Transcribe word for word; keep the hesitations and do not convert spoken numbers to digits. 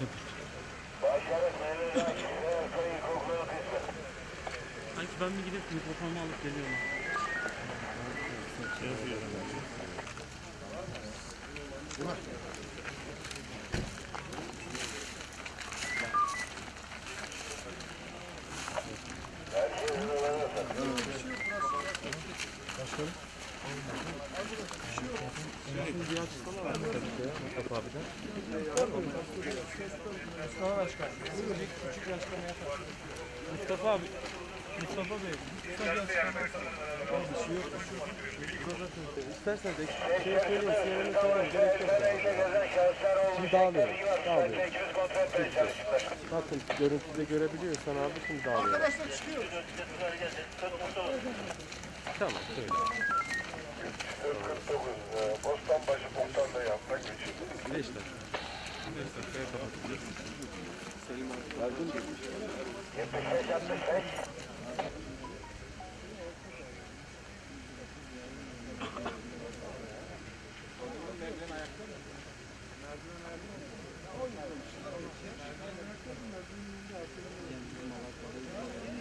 Sanki ben bir gidip mikrofonumu alıp geliyorum. Başkanım. Şimdi bir açıklama var mı tabii ya Mustafa abiden? Mustafa Başkan. Küçük, küçük bir açıklama yapar. Mustafa abi. Mustafa Bey. Mustafa bir açıklama yapar. Bir şey yok. İstersen de şey söyleyin. Siyerini söyleyin. Gerek yok. Şimdi dağılıyor. Dağılıyor. Bakın görüntüde görebiliyorsan abi şimdi dağılıyor. Arkadaşlar çıkıyor. Tamam söyle. kırk dokuz Bostanbaşı Muhtar'la yanına geçildi. beş dakika. beş dakikaya kapatacağız. Selim abi. Verdin mi? yetmiş beş altmış beş. Merdiven ayakta mı? Merdiven ayakta mı?